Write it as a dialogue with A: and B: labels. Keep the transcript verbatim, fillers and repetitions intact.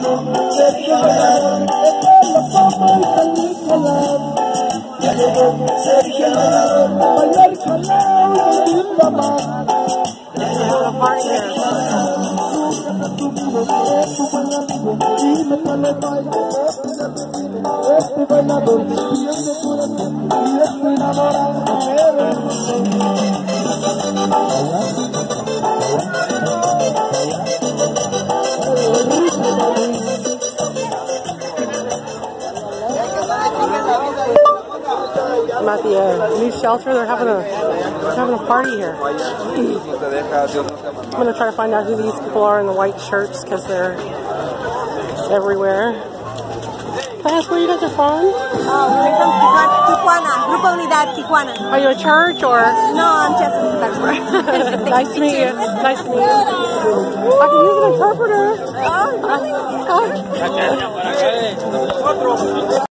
A: I'm at the uh, new shelter. They're having a they're having a party here. I'm gonna try to find out who these people are in the white shirts because they're everywhere. That's where you guys are from?
B: Oh, we're from Tijuana, Grupo Unidad, Tijuana.
A: Are you a church or?
B: No, I'm just a photographer.
A: Nice to meet you. Nice to meet you. I can use an interpreter. Oh.